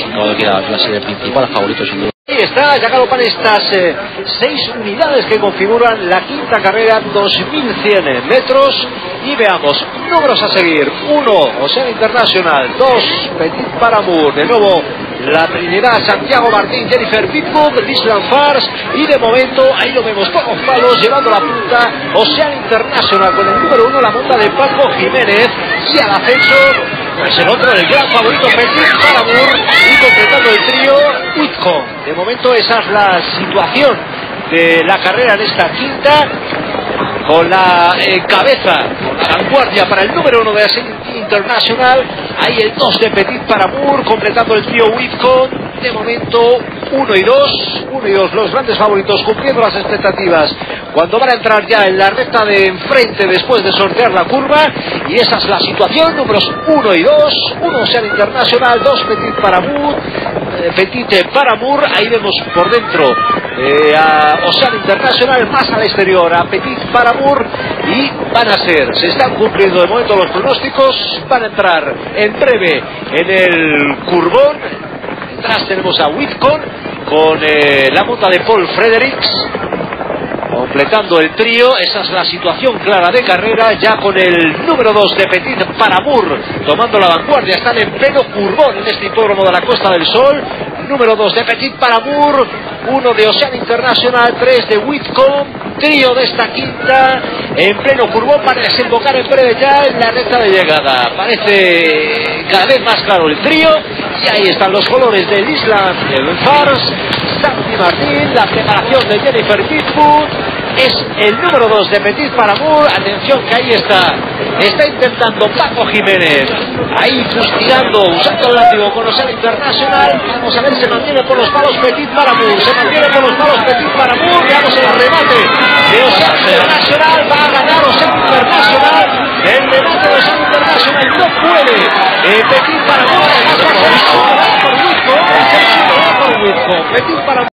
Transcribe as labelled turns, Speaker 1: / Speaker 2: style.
Speaker 1: todo queda la serie principal, favorito sin duda.
Speaker 2: Ahí está, ya galopan estas 6 unidades que configuran la quinta carrera, 2100 metros. Y veamos, números a seguir: 1, Ocean International; 2, Petit Paramour, de nuevo la Trinidad, Santiago Martín, Jennifer Pitbull, Island Fars. Y de momento, ahí lo vemos, pocos palos, llevando la punta Ocean International con el número 1, la monta de Paco Jiménez. Y al ascenso, pues el otro, el gran favorito, Petit Paramour, y completando el trío, Whitcomb. De momento esa es la situación de la carrera en esta quinta, con la cabeza, la vanguardia para el número 1 de Ocean International. Ahí el 2 de Petit Paramour, completando el trío Whitcomb. De momento 1 y 2, los grandes favoritos, cumpliendo las expectativas cuando van a entrar ya en la recta de enfrente después de sortear la curva. Y esa es la situación: números 1 y 2, 1 Ocean International, 2 Petit Paramour. Ahí vemos por dentro a Ocean International, más al exterior a Petit Paramour. Y se están cumpliendo de momento los pronósticos. Van a entrar en breve en el curvón. Detrás tenemos a Whitcomb con la monta de Paul Fredericks, completando el trío. Esa es la situación clara de carrera, ya con el número 2 de Petit Paramour tomando la vanguardia. Están en pleno curvón en este hipódromo de la Costa del Sol. Número 2 de Petit Paramour, 1 de Ocean International, 3 de Whitcomb. Trío de esta quinta en pleno curvón para desembocar en breve ya en la recta de llegada. Parece cada vez más claro el trío. Y ahí están los colores del Island Fars, Santi Martín, la preparación de Jennifer Pitbull. Es el número 2 de Petit Paramour. Atención que ahí está intentando Paco Jiménez, ahí fustigando, usando el látigo con Ocean International. Vamos a ver, se mantiene por los palos Petit Paramour, se mantiene por los palos Petit Paramour. Veamos el remate de Ocean International, va a ganar Ocean International. El remate de Ocean International no puede Petit Paramour, además va a ser por Whitcomb, Petit Paramour.